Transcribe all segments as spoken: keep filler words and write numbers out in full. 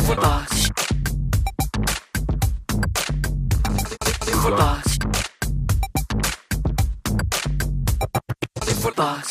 Footbox. Footbox. Footbox.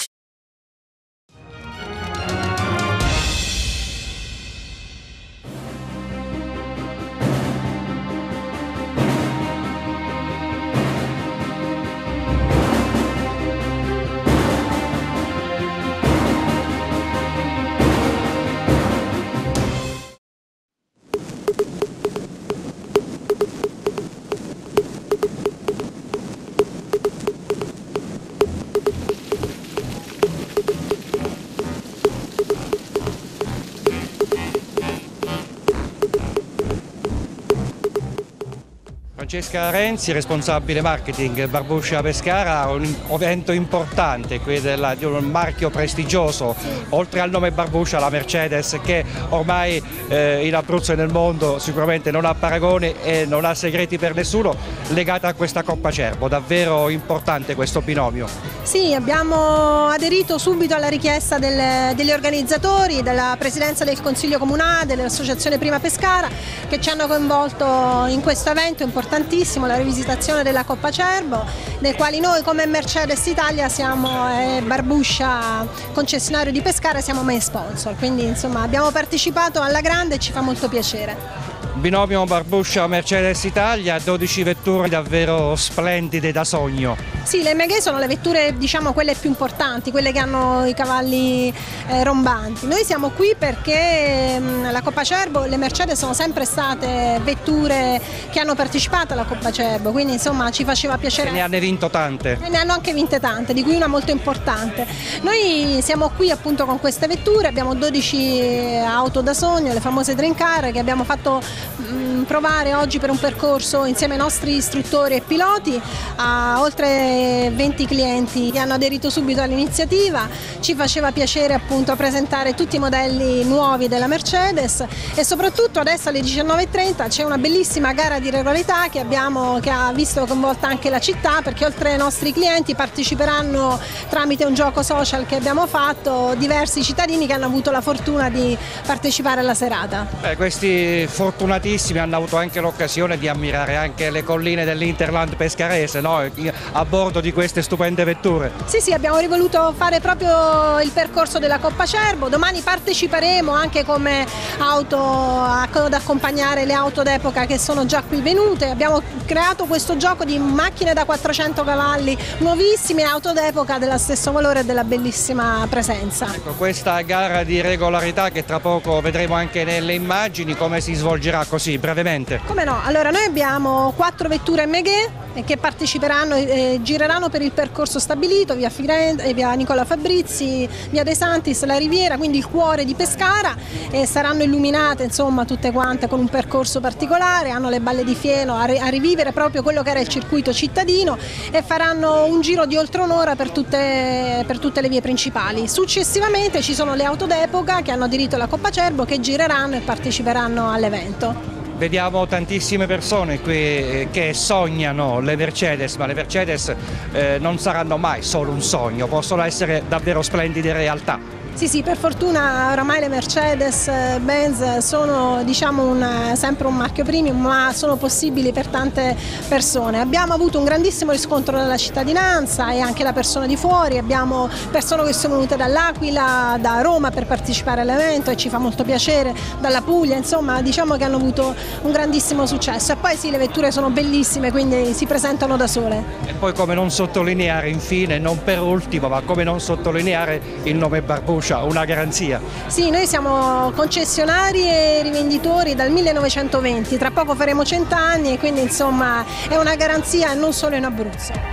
Francesca Renzi, responsabile marketing Barbuscia Pescara, un evento importante, qui della, di un marchio prestigioso, sì. Oltre al nome Barbuscia, la Mercedes, che ormai eh, in Abruzzo e nel mondo sicuramente non ha paragoni e non ha segreti per nessuno, legata a questa Coppa Cerbo. Davvero importante questo binomio. Sì, abbiamo aderito subito alla richiesta del, degli organizzatori, della Presidenza del Consiglio Comunale, dell'Associazione Prima Pescara, che ci hanno coinvolto in questo evento importantissimo, la rivisitazione della Coppa Cerbo, nel quale noi come Mercedes Italia siamo eh, Barbuscia, concessionario di Pescara, siamo main sponsor, quindi insomma abbiamo partecipato alla grande e ci fa molto piacere. Binomio Barbuscia Mercedes Italia, dodici vetture davvero splendide da sogno. Sì, le M G sono le vetture, diciamo, quelle più importanti, quelle che hanno i cavalli eh, rombanti. Noi siamo qui perché mh, la Coppa Cerbo, le Mercedes sono sempre state vetture che hanno partecipato alla Coppa Cerbo, quindi insomma ci faceva piacere. E ne hanno vinto tante. E ne hanno anche vinte tante, di cui una molto importante. Noi siamo qui appunto con queste vetture, abbiamo dodici auto da sogno, le famose Dream Car, che abbiamo fatto mh, provare oggi per un percorso insieme ai nostri istruttori e piloti a oltre venti clienti che hanno aderito subito all'iniziativa. Ci faceva piacere appunto presentare tutti i modelli nuovi della Mercedes e soprattutto adesso alle diciannove e trenta c'è una bellissima gara di regolarità che, abbiamo, che ha visto coinvolta anche la città, perché oltre ai nostri clienti parteciperanno tramite un gioco social che abbiamo fatto diversi cittadini che hanno avuto la fortuna di partecipare alla serata. Beh, questi fortunatissimi hanno avuto anche l'occasione di ammirare anche le colline dell'Interland pescarese, no? A bordo di queste stupende vetture. Sì, sì, abbiamo voluto fare proprio il percorso della Coppa Cerbo. Domani parteciperemo anche come auto ad accompagnare le auto d'epoca che sono già qui venute. Abbiamo creato questo gioco di macchine da quattrocento cavalli nuovissime, auto d'epoca dello stesso valore e della bellissima presenza. Ecco, questa gara di regolarità che tra poco vedremo anche nelle immagini, come si svolgerà così brevemente? Come no, allora noi abbiamo quattro vetture M G che parteciperanno e gireranno per il percorso stabilito, via Firenze, via Nicola Fabrizi, via De Santis, la Riviera, quindi il cuore di Pescara, e saranno illuminate insomma tutte quante con un percorso particolare, hanno le balle di fieno a, a rivivere proprio quello che era il circuito cittadino e faranno un giro di oltre un'ora per tutte, per tutte le vie principali. Successivamente ci sono le auto d'epoca che hanno aderito alla Coppa Cerbo che gireranno e parteciperanno all'evento. Vediamo tantissime persone qui che sognano le Mercedes, ma le Mercedes eh, non saranno mai solo un sogno, possono essere davvero splendide realtà. Sì, sì, per fortuna oramai le Mercedes-Benz sono, diciamo, un, sempre un marchio premium, ma sono possibili per tante persone. Abbiamo avuto un grandissimo riscontro dalla cittadinanza e anche da persone di fuori, abbiamo persone che sono venute dall'Aquila, da Roma per partecipare all'evento e ci fa molto piacere, dalla Puglia, insomma diciamo che hanno avuto un grandissimo successo. E poi sì, le vetture sono bellissime, quindi si presentano da sole. E poi come non sottolineare infine, non per ultimo, ma come non sottolineare il nome Barbuscia, una garanzia. Sì, noi siamo concessionari e rivenditori dal millenovecentoventi, tra poco faremo cent'anni e quindi insomma è una garanzia non solo in Abruzzo.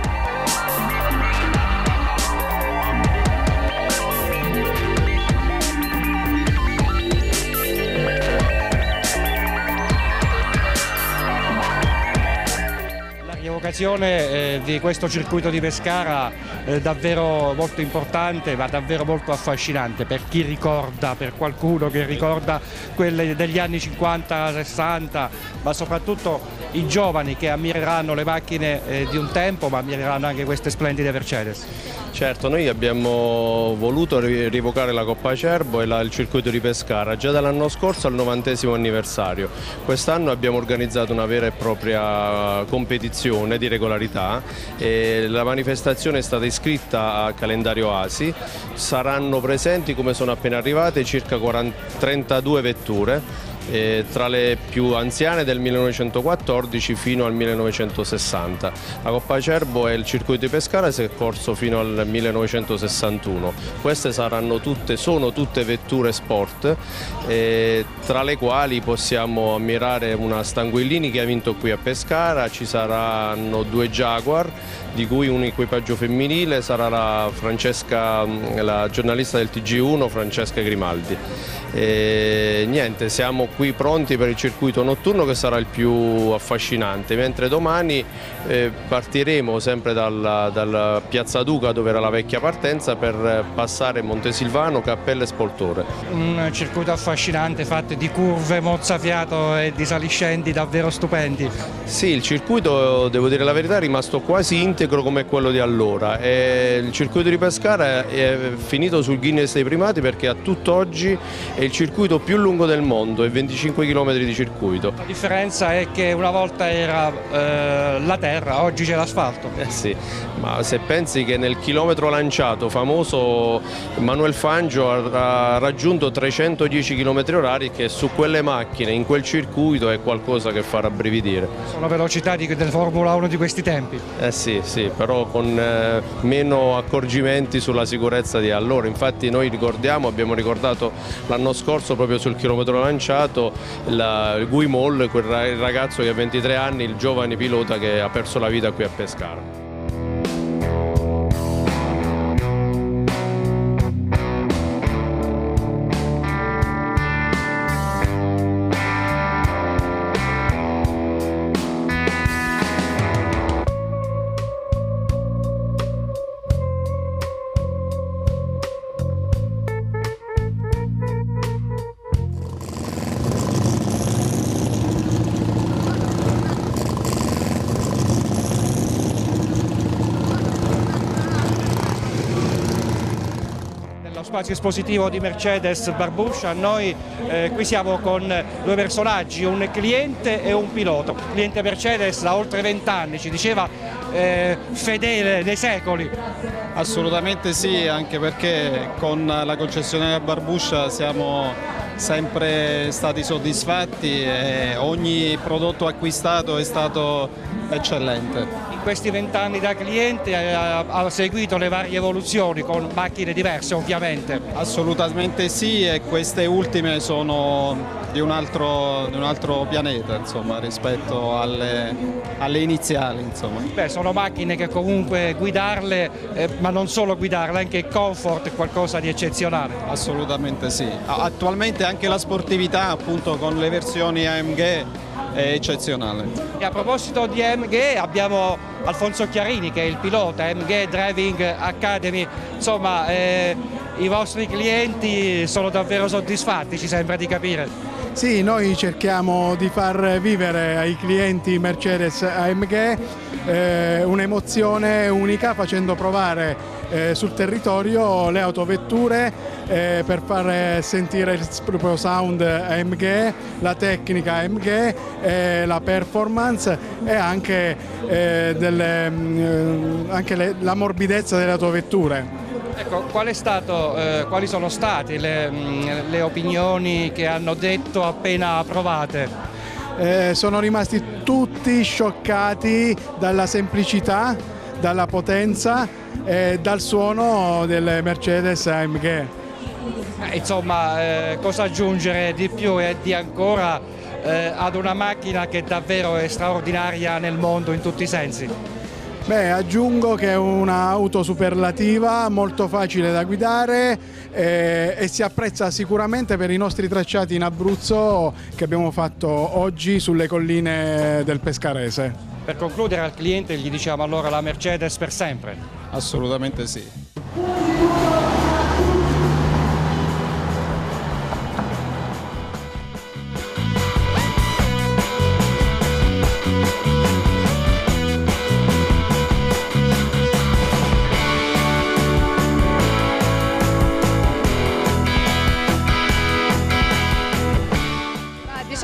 L'occasione eh, di questo circuito di Pescara eh, davvero molto importante, ma davvero molto affascinante per chi ricorda, per qualcuno che ricorda quelle degli anni cinquanta sessanta, ma soprattutto i giovani che ammireranno le macchine eh, di un tempo, ma ammireranno anche queste splendide Mercedes. Certo, noi abbiamo voluto rievocare la Coppa Acerbo e la, il circuito di Pescara già dall'anno scorso al novantesimo anniversario. Quest'anno abbiamo organizzato una vera e propria competizione di regolarità e la manifestazione è stata iscritta a calendario A S I. Saranno presenti, come sono appena arrivate, circa quaranta, trentadue vetture. Eh, tra le più anziane del millenovecentoquattordici fino al millenovecentosessanta. La Coppa Acerbo e il circuito di Pescara si è corso fino al millenovecentosessantuno. Queste saranno tutte, sono tutte vetture sport, eh, tra le quali possiamo ammirare una Stanguellini che ha vinto qui a Pescara, ci saranno due Jaguar, di cui un equipaggio femminile sarà la, Francesca, la giornalista del T G uno Francesca Grimaldi. E niente, siamo qui pronti per il circuito notturno che sarà il più affascinante, mentre domani eh, partiremo sempre dalla, dalla Piazza Duca, dove era la vecchia partenza, per passare Montesilvano, Cappelle e Spoltore. Un circuito affascinante fatto di curve, mozzafiato e di saliscendi davvero stupendi. Sì, il circuito, devo dire la verità, è rimasto quasi integro come quello di allora. E il circuito di Pescara è finito sul Guinness dei primati perché a tutt'oggi è il circuito più lungo del mondo, è venticinque chilometri di circuito. La differenza è che una volta era eh, la terra, oggi c'è l'asfalto. Eh sì, ma se pensi che nel chilometro lanciato famoso Manuel Fangio ha raggiunto trecentodieci chilometri orari, che su quelle macchine, in quel circuito, è qualcosa che fa rabbrividire. Sono velocità di, del Formula uno di questi tempi. Eh sì, sì, però con eh, meno accorgimenti sulla sicurezza di allora. Infatti noi ricordiamo, abbiamo ricordato l'anno scorso proprio sul chilometro lanciato la, il Guy Moll, quel ragazzo che ha ventitré anni, il giovane pilota che ha perso la vita qui a Pescara. Spazio espositivo di Mercedes Barbuscia, noi eh, qui siamo con due personaggi, un cliente e un pilota. Il cliente Mercedes da oltre vent'anni, ci diceva eh, fedele nei secoli. Assolutamente sì, anche perché con la concessionaria Barbuscia siamo sempre stati soddisfatti e ogni prodotto acquistato è stato eccellente. In questi vent'anni da cliente ha, ha seguito le varie evoluzioni con macchine diverse ovviamente. Assolutamente sì, e queste ultime sono di un altro, di un altro pianeta, insomma, rispetto alle, alle iniziali. Insomma. Beh, sono macchine che comunque guidarle, eh, ma non solo guidarle, anche il comfort è qualcosa di eccezionale. Assolutamente sì. Attualmente anche la sportività, appunto, con le versioni A M G è eccezionale. E a proposito di A M G abbiamo Alfonso Chiarini che è il pilota A M G Driving Academy, insomma eh, i vostri clienti sono davvero soddisfatti, ci sembra di capire. Sì, noi cerchiamo di far vivere ai clienti Mercedes A M G eh, un'emozione unica, facendo provare eh, sul territorio le autovetture eh, per far sentire il proprio sound A M G, la tecnica A M G, eh, la performance e anche, eh, delle, mh, anche le, la morbidezza delle autovetture. Ecco, qual è stato, eh, quali sono state le, mh, le opinioni che hanno detto appena approvate? Eh, sono rimasti tutti scioccati dalla semplicità, dalla potenza e dal suono delle Mercedes A M G. Eh, insomma, eh, cosa aggiungere di più e di ancora eh, ad una macchina che davvero è straordinaria nel mondo in tutti i sensi? Beh, aggiungo che è un'auto superlativa, molto facile da guidare eh, e si apprezza sicuramente per i nostri tracciati in Abruzzo che abbiamo fatto oggi sulle colline del Pescarese. Per concludere al cliente gli diciamo allora la Mercedes per sempre? Assolutamente sì.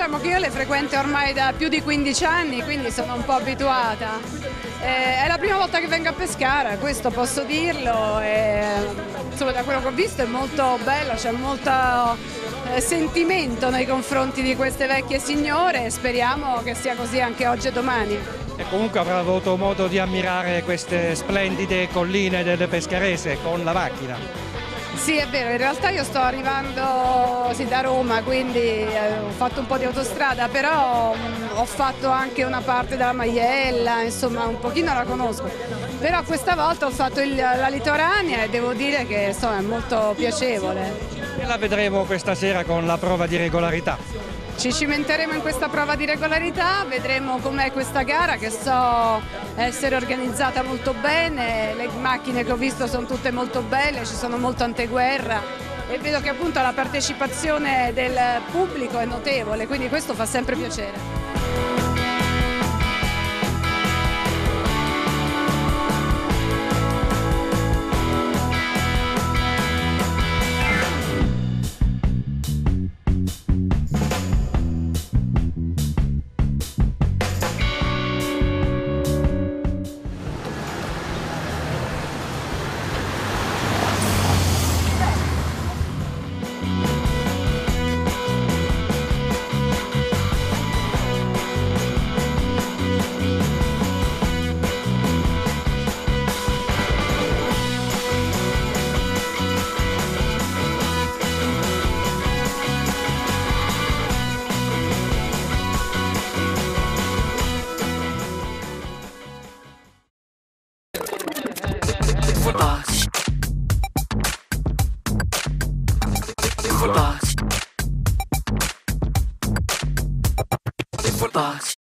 diciamo che io le frequento ormai da più di quindici anni, quindi sono un po' abituata. Eh, è la prima volta che vengo a Pescara, questo posso dirlo, e, insomma, da quello che ho visto è molto bello, c'è molto eh, sentimento nei confronti di queste vecchie signore e speriamo che sia così anche oggi e domani. E comunque avrà avuto modo di ammirare queste splendide colline del Pescarese con la macchina. Sì, è vero, in realtà io sto arrivando sì, da Roma, quindi eh, ho fatto un po' di autostrada, però mh, ho fatto anche una parte della Maiella, insomma un pochino la conosco. Però questa volta ho fatto il, la litoranea e devo dire che insomma, è molto piacevole. E la vedremo questa sera con la prova di regolarità. Ci cimenteremo in questa prova di regolarità, vedremo com'è questa gara che so essere organizzata molto bene, le macchine che ho visto sono tutte molto belle, ci sono molto anteguerra e vedo che appunto la partecipazione del pubblico è notevole, quindi questo fa sempre piacere. Footbox. Footbox. Footbox.